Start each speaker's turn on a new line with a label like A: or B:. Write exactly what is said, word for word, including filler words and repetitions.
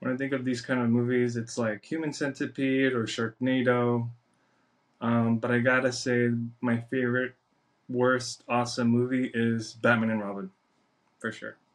A: When I think of these kind of movies, it's like Human Centipede or Sharknado. Um, but I gotta say, my favorite, worst, awesome movie is Batman and Robin, for sure.